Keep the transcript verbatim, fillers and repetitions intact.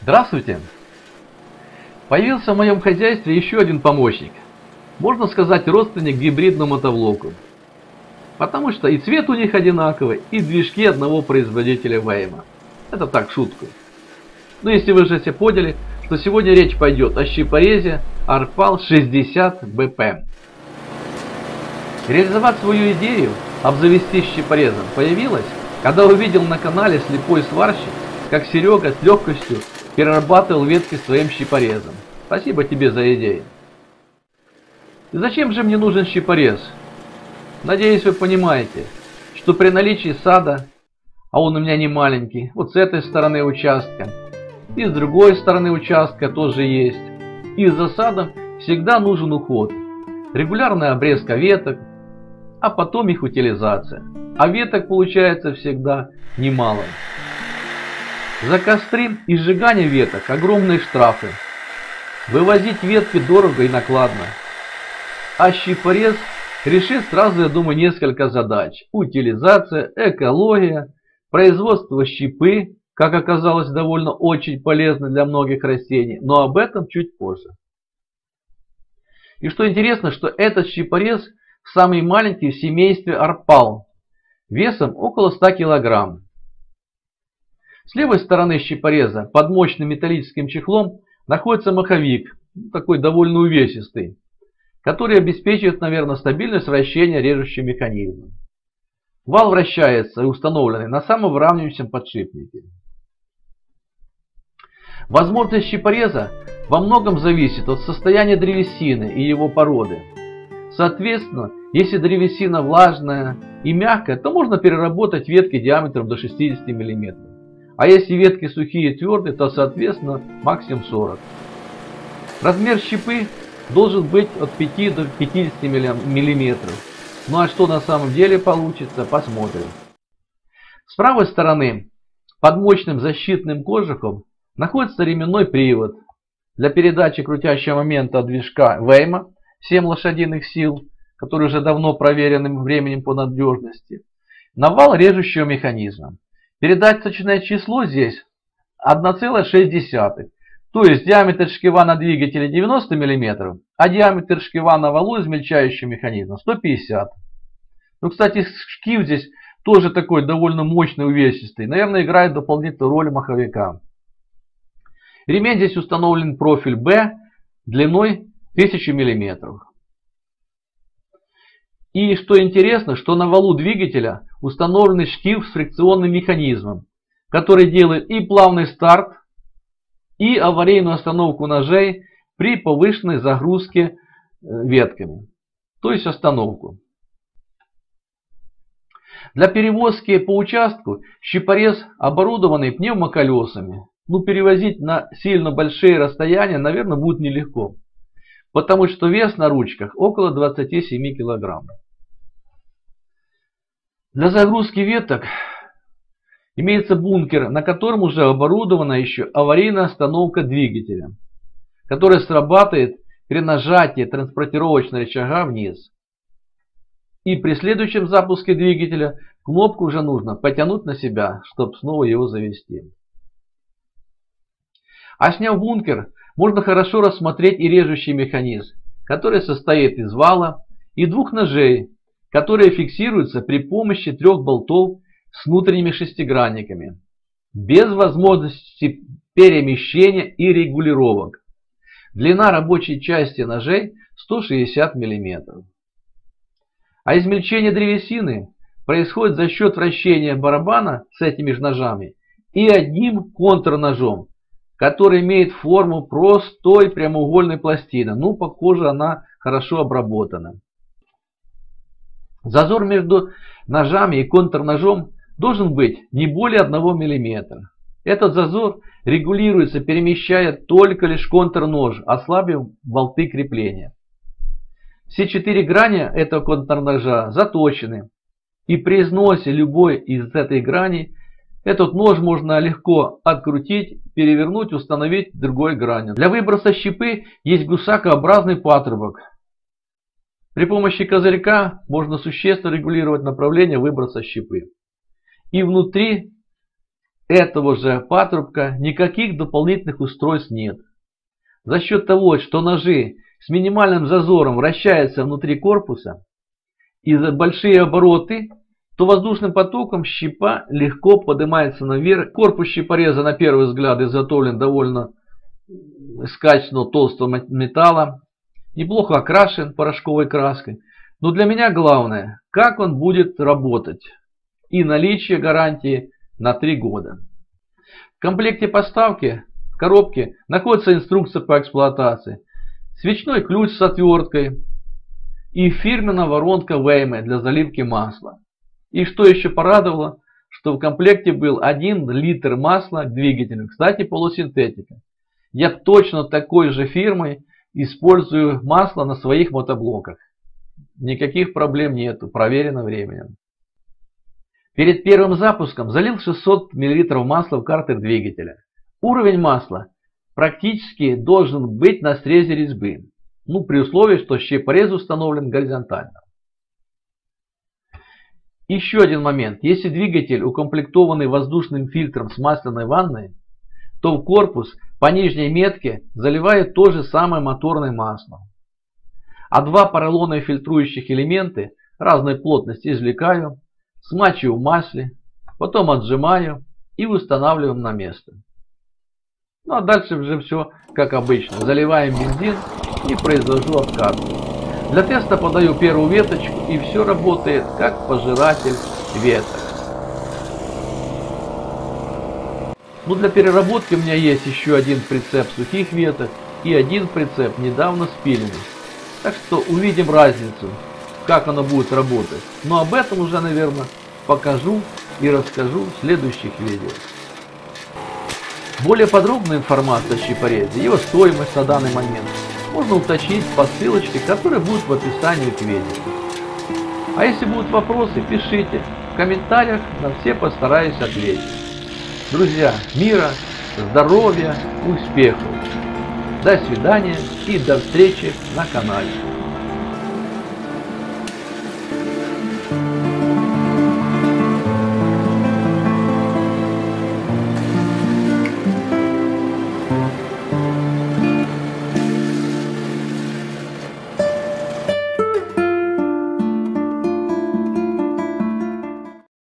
Здравствуйте! Появился в моем хозяйстве еще один помощник. Можно сказать, родственник гибридному мотоблоку. Потому что и цвет у них одинаковый, и движки одного производителя Вейма. Это так, шутку. Но если вы же все поняли, что сегодня речь пойдет о щипорезе Арпал шестьдесят бэ пэ. Реализовать свою идею обзавестись щипорезом появилась, когда увидел на канале слепой сварщик, как Серега с легкостью перерабатывал ветки своим щипорезом. Спасибо тебе за идею. И зачем же мне нужен щипорез? Надеюсь, вы понимаете, что при наличии сада, а он у меня не маленький, вот с этой стороны участка, и с другой стороны участка тоже есть, и за садом всегда нужен уход, регулярная обрезка веток, а потом их утилизация. А веток получается всегда немало. За кострим и сжигание веток огромные штрафы. Вывозить ветки дорого и накладно. А щипорез решит сразу, я думаю, несколько задач. Утилизация, экология, производство щипы, как оказалось, довольно очень полезно для многих растений. Но об этом чуть позже. И что интересно, что этот щипорез самый маленький в семействе Арпал, весом около ста килограмм. С левой стороны щипореза под мощным металлическим чехлом находится маховик, такой довольно увесистый, который обеспечивает, наверное, стабильность вращения режущего механизма. Вал вращается и установленный на самовыравнивающем подшипнике. Возможность щипореза во многом зависит от состояния древесины и его породы. Соответственно, если древесина влажная и мягкая, то можно переработать ветки диаметром до шестидесяти миллиметров. А если ветки сухие и твердые, то соответственно максимум сорок. Размер щипы должен быть от пяти до пятидесяти миллиметров. Ну а что на самом деле получится, посмотрим. С правой стороны под мощным защитным кожухом находится ременной привод для передачи крутящего момента от движка Вейма семь лошадиных сил, который уже давно проверенным временем по надежности, на вал режущего механизма. Передаточное число здесь одна целая шесть десятых. То есть диаметр шкива на двигателе девяносто миллиметров, а диаметр шкива на валу измельчающего механизма сто пятьдесят. Ну, кстати, шкив здесь тоже такой довольно мощный, увесистый. Наверное, играет дополнительную роль маховика. Ремень здесь установлен профиль B длиной тысячу миллиметров. И что интересно, что на валу двигателя установленный шкив с фрикционным механизмом, который делает и плавный старт, и аварийную остановку ножей при повышенной загрузке ветками. То есть остановку. Для перевозки по участку щипорез оборудованный пневмоколесами. Ну, перевозить на сильно большие расстояния, наверное, будет нелегко. Потому что вес на ручках около двадцати семи килограмм. Для загрузки веток имеется бункер, на котором уже оборудована еще аварийная остановка двигателя, которая срабатывает при нажатии транспортировочного рычага вниз. И при следующем запуске двигателя кнопку уже нужно потянуть на себя, чтобы снова его завести. А сняв бункер, можно хорошо рассмотреть и режущий механизм, который состоит из вала и двух ножей, которые фиксируются при помощи трех болтов с внутренними шестигранниками, без возможности перемещения и регулировок. Длина рабочей части ножей сто шестьдесят миллиметров. А измельчение древесины происходит за счет вращения барабана с этими же ножами и одним контрножом, который имеет форму простой прямоугольной пластины. Ну, похоже, она хорошо обработана. Зазор между ножами и контрножом должен быть не более одного миллиметра. Этот зазор регулируется, перемещая только лишь контрнож, ослабив болты крепления. Все четыре грани этого контрножа заточены. И при износе любой из этой грани этот нож можно легко открутить, перевернуть, установить другой гранью. Для выброса щипы есть гусакообразный патрубок. При помощи козырька можно существенно регулировать направление выброса щипы. И внутри этого же патрубка никаких дополнительных устройств нет. За счет того, что ножи с минимальным зазором вращаются внутри корпуса и за большие обороты, то воздушным потоком щепа легко поднимается наверх. Корпус щепореза на первый взгляд изготовлен довольно из качественного толстого металла, неплохо окрашен порошковой краской. Но для меня главное, как он будет работать и наличие гарантии на три года. В комплекте поставки в коробке находится инструкция по эксплуатации, свечной ключ с отверткой и фирменная воронка Вейме для заливки масла. И что еще порадовало, что в комплекте был один литр масла к двигателю, кстати, полусинтетика. Я точно такой же фирмой использую масло на своих мотоблоках. Никаких проблем нету, проверено временем. Перед первым запуском залил шестьсот миллилитров масла в картер двигателя. Уровень масла практически должен быть на срезе резьбы, ну при условии, что щепорез установлен горизонтально. Еще один момент. Если двигатель укомплектованный воздушным фильтром с масляной ванной, то в корпус по нижней метке заливаю то же самое моторное масло. А два поролоновых фильтрующих элементы разной плотности извлекаю, смачиваю в масле, потом отжимаю и устанавливаю на место. Ну а дальше уже все как обычно. Заливаем бензин и произвожу откатку. Для теста подаю первую веточку, и все работает как пожиратель веток. Ну, для переработки у меня есть еще один прицеп сухих веток и один прицеп недавно спиленный. Так что увидим разницу, как оно будет работать. Но об этом уже, наверное, покажу и расскажу в следующих видео. Более подробную информацию о щепорезе, его стоимость на данный момент можно уточнить по ссылочке, которая будет в описании к видео. А если будут вопросы, пишите в комментариях, на все постараюсь ответить. Друзья, мира, здоровья, успехов! До свидания и до встречи на канале.